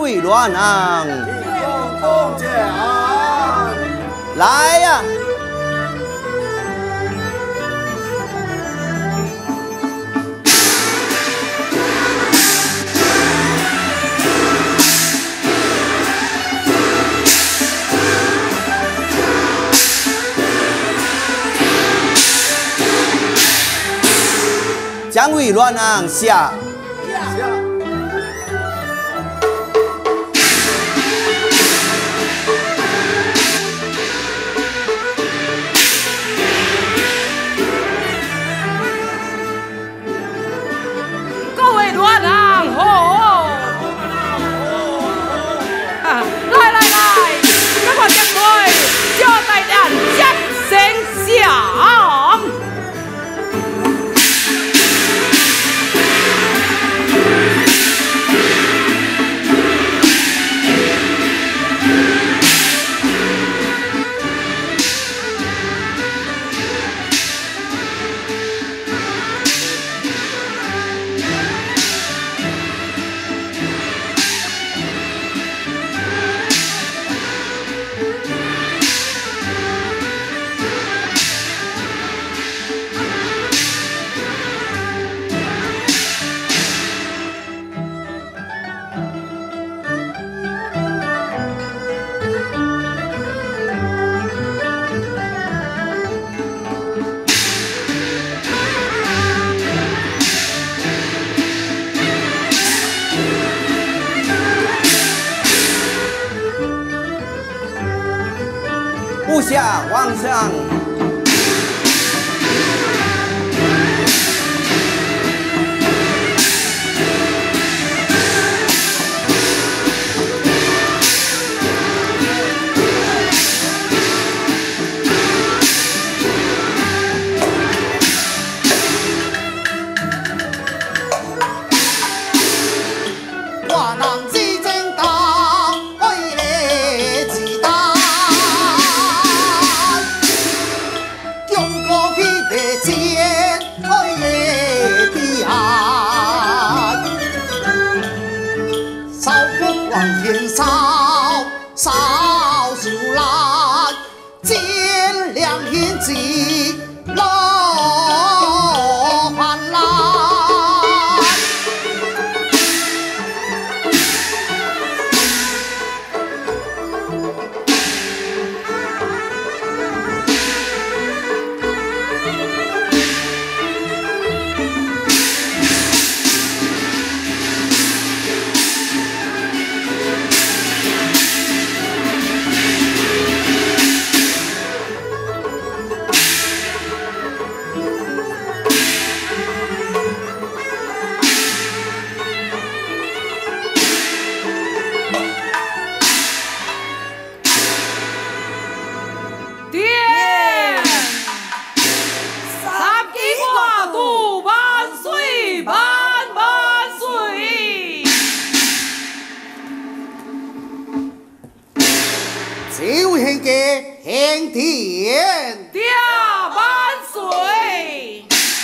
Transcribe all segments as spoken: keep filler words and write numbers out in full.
贵乱郎， 公公讲， 来呀、将贵乱郎下。 各位乱郎好，啊来来来，赶快进来，交代俺接圣上。部下皇上， 我能知正道，为你自担。中国的北京，为你的岸。少不往天少，少树兰，见良言吉，乐欢来。 爹，三季花度万岁万万岁！ 就献给献天。 爹万岁！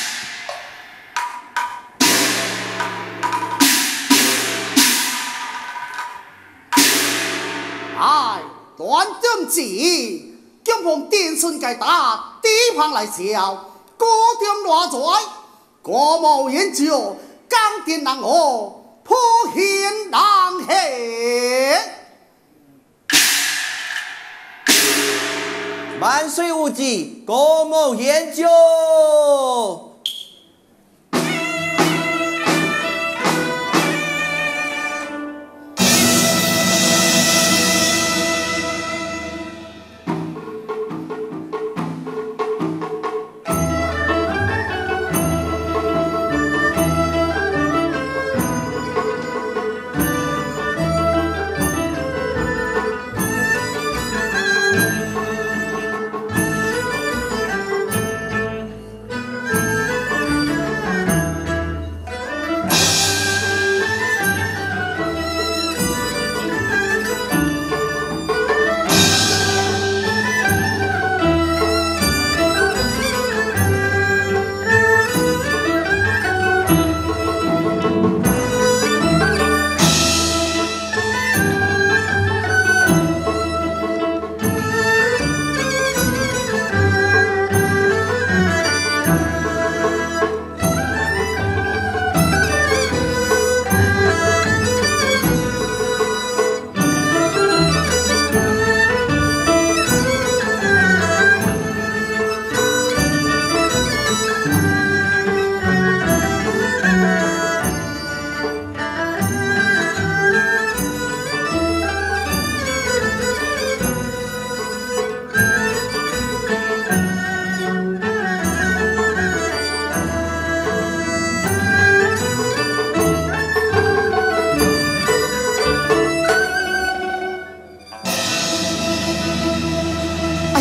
哎，乱政治，今逢电信界打，地方来笑，高点乱在，国务研究，江电人河，普贤人黑。 万岁无忌，国谋研究。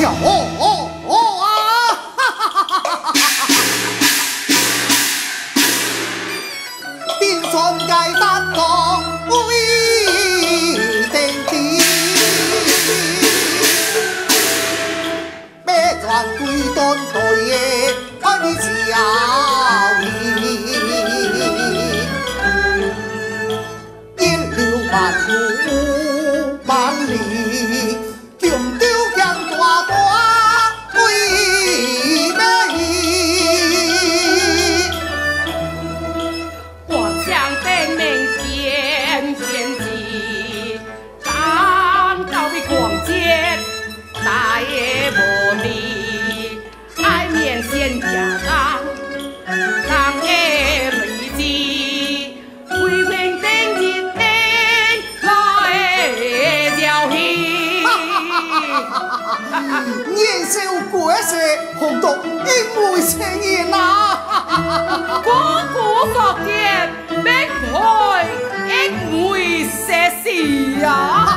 哟哦哦啊！定存该担当为定地，百转归端对的爱你笑意，一流万古万里，强丢强大大为美。 我将灯明天天际，当到的狂剑，大也无力，爱面先家当，当也未知，为命灯一灯来交戏。 年少过世，红毒因为情缘啊！ 我古所见，必开因为世事啊！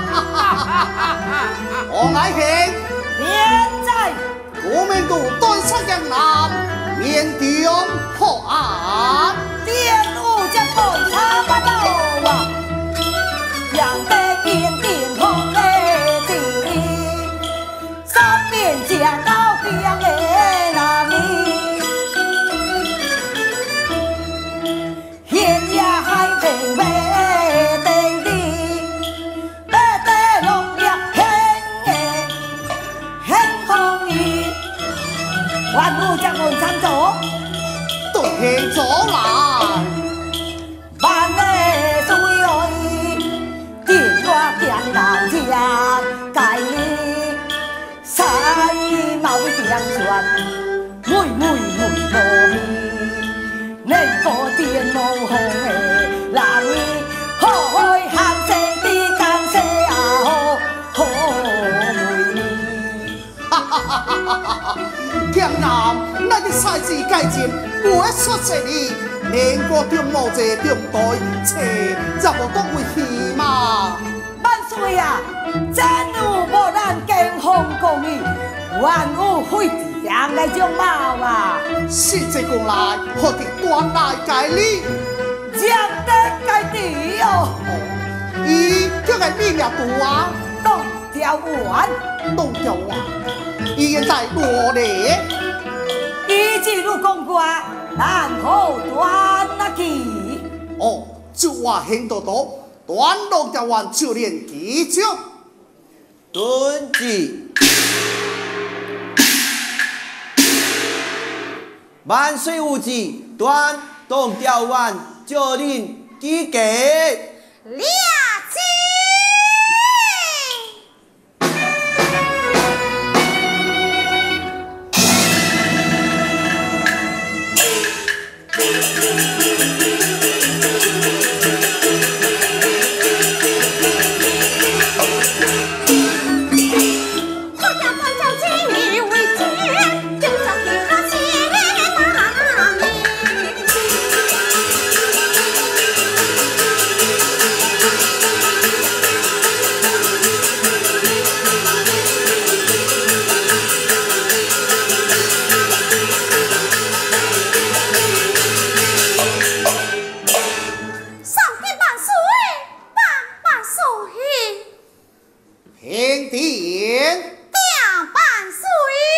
我爱卿， 现在国民党端山江南，面中破案， 天武将共差不多啊，两得边定红的地，三边将到边的那里，现也还平白定地，白得农业兴的兴风雨，万物将共参走。 都行走来。 万里水外，电话江南家界里，西毛电船，妹妹妹无味，你个电路红的男儿，好开喊声的江西啊好好妹妹。 江南那个赛事改进，我出世哩，连个中某者中队，切，怎么讲为戏嘛？ 万岁啊！真有无咱惊风公义，万有非常的种貌啊！ 实际讲来，何地端来改哩？ 将得该地哦， 伊叫个咩名图啊？ 东条丸， 东条啊！伊现在偌咧？ 伊一路讲过，咱好端啊去。 哦，就话兴多多，端东条湾就连几招。 遵旨。万岁无忌，端东调湾就令机给。 俩鸡。 平定定万岁。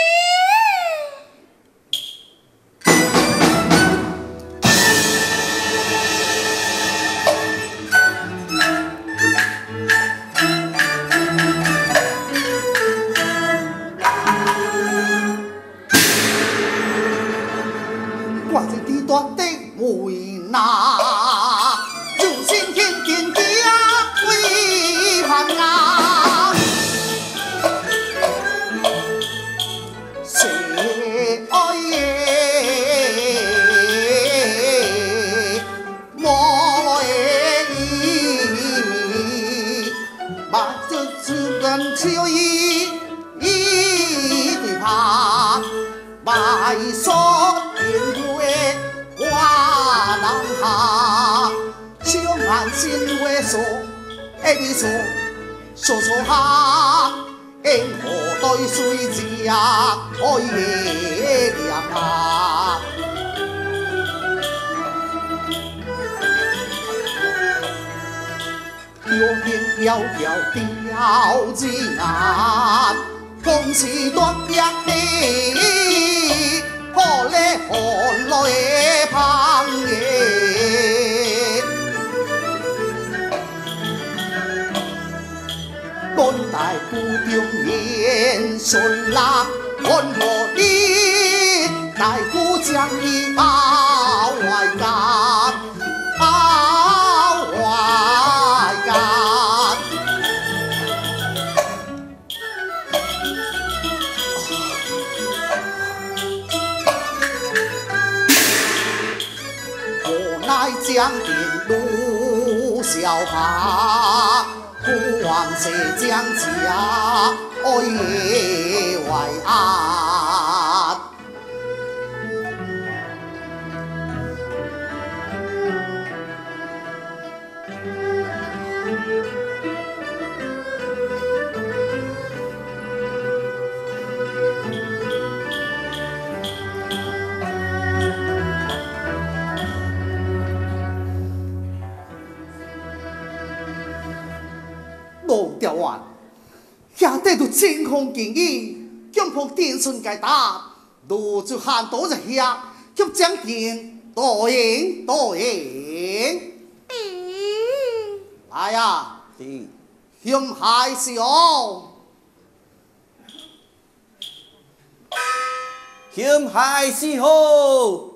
我是地端的为哪？如今天天家为盼啊！谁爱耶？莫来意，把这只根秋意一对怕，白索变为花浪下，小满心为说，爱你说说说哈。 因何对水家开夜凉啊？飘飘飘飘吊子眼，风是断一气，何来何来旁耶？本大夫中言顺啦，看何你大夫将你包外家，包外家。何乃将军陆小爬？孤王谁将家爱为安？龙调湾，兄弟都真空建议，江浦电信界打，路就喊多一下，叫将军多赢多赢。来呀，向海上， 向海是好。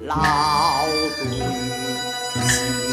老对情。